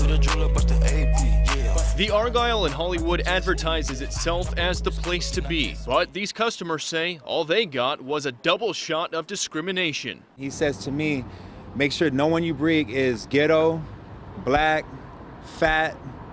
The Argyle in Hollywood advertises itself as the place to be, but these customers say all they got was a double shot of discrimination. He says to me, make sure no one you bring is ghetto, black, fat.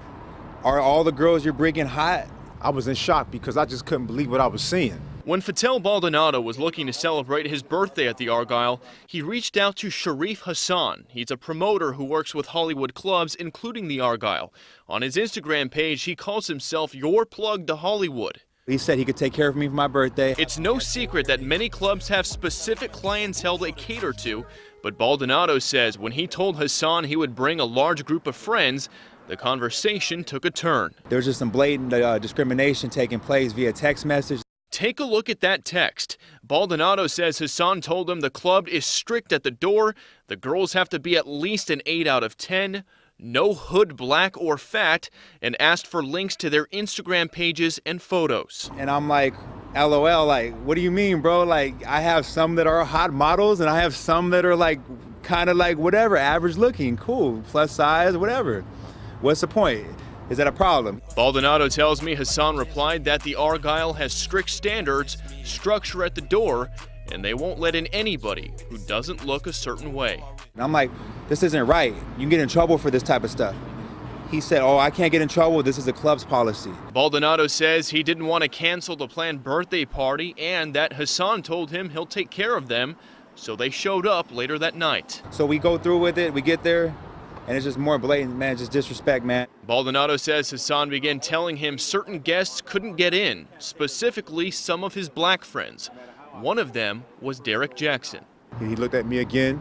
Are all the girls you're bringing hot? I was in shock because I just couldn't believe what I was seeing. When Fatel Baldonado was looking to celebrate his birthday at the Argyle, he reached out to Sharif Hassan. He's a promoter who works with Hollywood clubs, including the Argyle. On his Instagram page, he calls himself your plug to Hollywood. He said he could take care of me for my birthday. It's no secret that many clubs have specific clientele they cater to, but Baldonado says when he told Hassan he would bring a large group of friends, the conversation took a turn. There's just some blatant discrimination taking place via text message. Take a look at that text. Baldonado says Hassan told him the club is strict at the door, the girls have to be at least an 8 out of 10, no hood black or fat, and asked for links to their Instagram pages and photos. And I'm like, LOL, like, what do you mean, bro? Like, I have some that are hot models and I have some that are like, kind of like whatever, average looking, cool, plus size, whatever. What's the point? Is that a problem? Baldonado tells me Hassan replied that the Argyle has strict standards, structure at the door, and they won't let in anybody who doesn't look a certain way. And I'm like, this isn't right. You can get in trouble for this type of stuff. He said, oh, I can't get in trouble. This is the club's policy. Baldonado says he didn't want to cancel the planned birthday party and that Hassan told him he'll take care of them, so they showed up later that night. So we go through with it, we get there, and it's just more blatant, man, just disrespect, man. Baldonado says Hassan began telling him certain guests couldn't get in, specifically some of his black friends. One of them was Derek Jackson. He looked at me again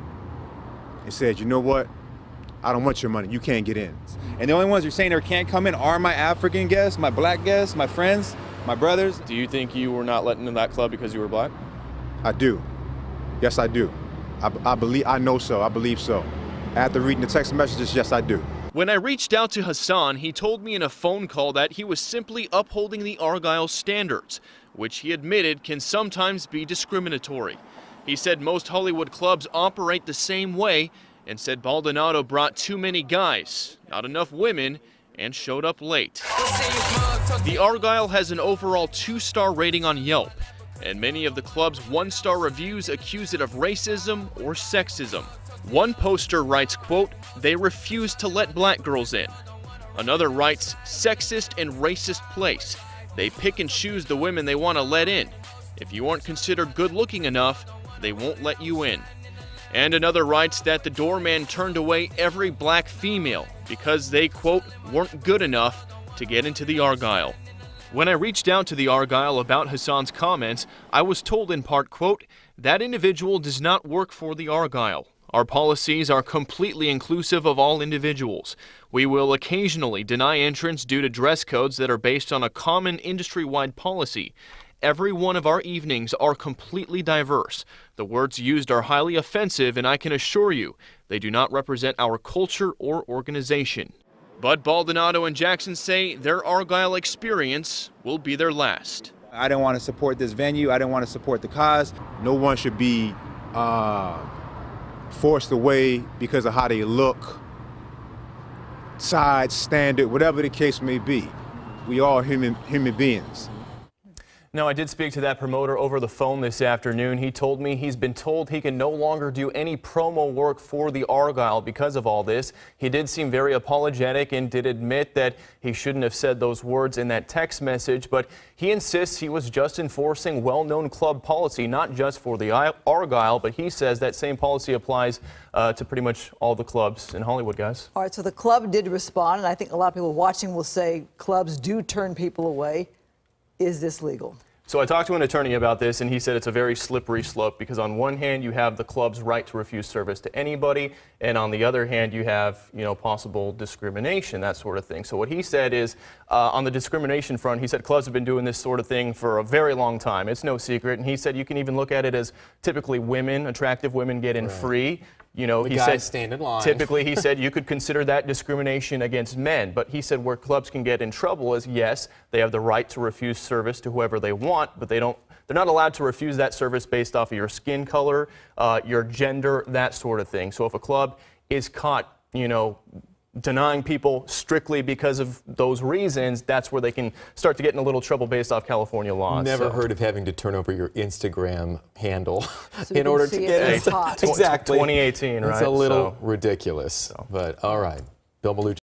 and said, you know what? I don't want your money. You can't get in. And the only ones you're saying there can't come in are my African guests, my black guests, my friends, my brothers. Do you think you were not let into that club because you were black? I do. Yes, I do. I know so. I believe so. After reading the text messages, yes, I do. When I reached out to Hassan, he told me in a phone call that he was simply upholding the Argyle standards, which he admitted can sometimes be discriminatory. He said most Hollywood clubs operate the same way and said Baldonado brought too many guys, not enough women, and showed up late. The Argyle has an overall 2-star rating on Yelp, and many of the club's 1-star reviews accuse it of racism or sexism. One poster writes, quote, they refuse to let black girls in. Another writes, sexist and racist place. They pick and choose the women they want to let in. If you aren't considered good looking enough, they won't let you in. And another writes that the doorman turned away every black female because they, quote, weren't good enough to get into the Argyle. When I reached out to the Argyle about Hassan's comments, I was told in part, quote, that individual does not work for the Argyle. Our policies are completely inclusive of all individuals. We will occasionally deny entrance due to dress codes that are based on a common industry-wide policy. Every one of our evenings are completely diverse. The words used are highly offensive, and I can assure you, they do not represent our culture or organization. But Baldonado and Jackson say their Argyle experience will be their last. I didn't want to support this venue. I didn't want to support the cause. No one should be forced away because of how they look, size, standard, whatever the case may be. We all human beings. Now, I did speak to that promoter over the phone this afternoon. He told me he's been told he can no longer do any promo work for the Argyle because of all this. He did seem very apologetic and did admit that he shouldn't have said those words in that text message, but he insists he was just enforcing well-known club policy, not just for the Argyle, but he says that same policy applies to pretty much all the clubs in Hollywood, guys. All right, so the club did respond, and I think a lot of people watching will say clubs do turn people away. Is this legal? So I talked to an attorney about this, and he said it's a very slippery slope because on one hand you have the club's right to refuse service to anybody, and on the other hand you have, possible discrimination, that sort of thing. So what he said is, on the discrimination front, he said clubs have been doing this sort of thing for a very long time. It's no secret, and he said you can even look at it as typically women, attractive women get in free. He said stand in line. Typically, he said you could consider that discrimination against men. But he said where clubs can get in trouble is, yes, they have the right to refuse service to whoever they want, but they're not allowed to refuse that service based off of your skin color, your gender, that sort of thing. So if a club is caught, denying people strictly because of those reasons, that's where they can start to get in a little trouble based off California laws. Never heard of having to turn over your Instagram handle So in order to see get it it. as hot. Exactly. 2018, right? It's a little ridiculous, but all right. Bill Malucci.